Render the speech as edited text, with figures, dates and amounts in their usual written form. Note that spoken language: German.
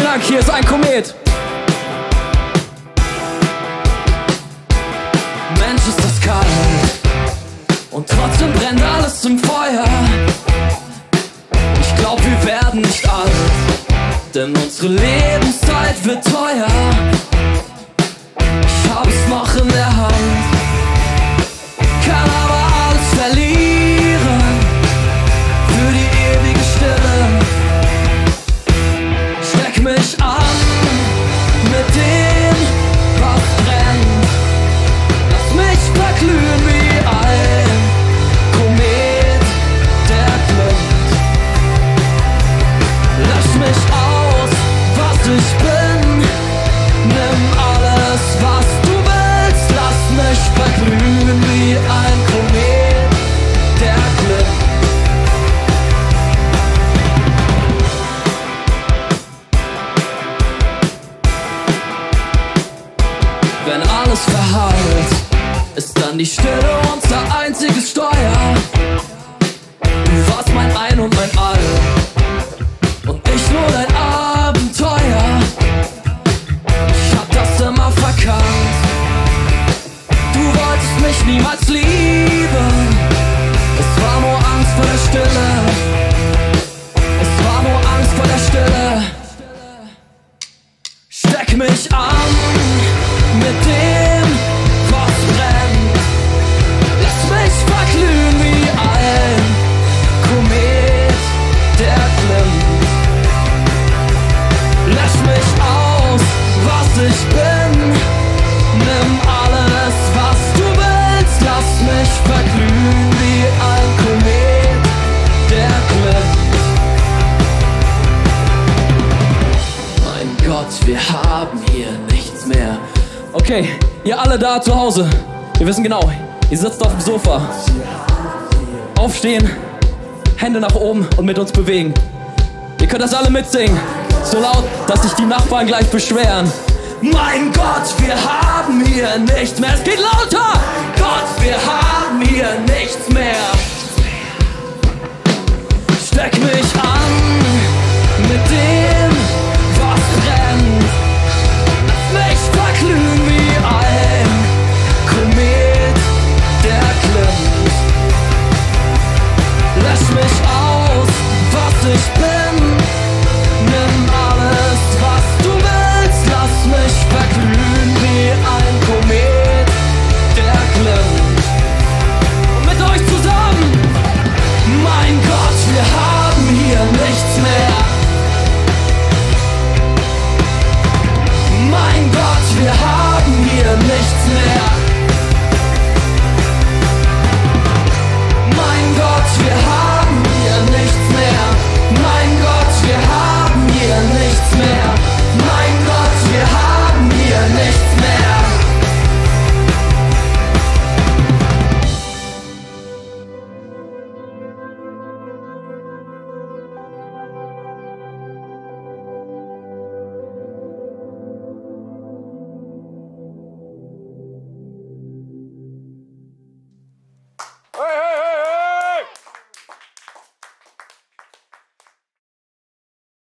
Dank, hier ist ein Komet. Mensch, ist das kalt und trotzdem brennt alles im Feuer. Ich glaub, wir werden nicht alt, denn unsere Lebenszeit wird teuer. Ich hab es noch in der Hand, kann aber alles verlieren für die ewige Stille. Steck mich an mit dem, was brennt. Lass mich verglühen wie ein Komet, der glimmt. Lösch mich aus, was ich bin. Nimm alles, was du willst. Lass mich verglühen wie ein Komet, der glimmt. Wenn alles verhallt, ist dann die Stille unser einziges Steuer. Du warst mein Ein und mein All und ich nur dein Abenteuer. Ich hab das immer verkannt. Du wolltest mich niemals lieben. Es war nur Angst vor der Stille. Es war nur Angst vor der Stille. Steck mich an mit dem, was brennt. Lass mich verglühen wie ein Komet, der glimmt. Lösch mich aus, was ich bin. Nimm alles, was du willst. Lass mich verglühen wie ein Komet, der glimmt. Mein Gott, wir haben hier nichts mehr. Okay, ihr alle da zu Hause, wir wissen genau, ihr sitzt auf dem Sofa. Aufstehen, Hände nach oben und mit uns bewegen. Ihr könnt das alle mitsingen, so laut, dass sich die Nachbarn gleich beschweren. Mein Gott, wir haben hier nichts mehr. Es geht lauter! Gott, wir haben hier nichts mehr. Steck mich an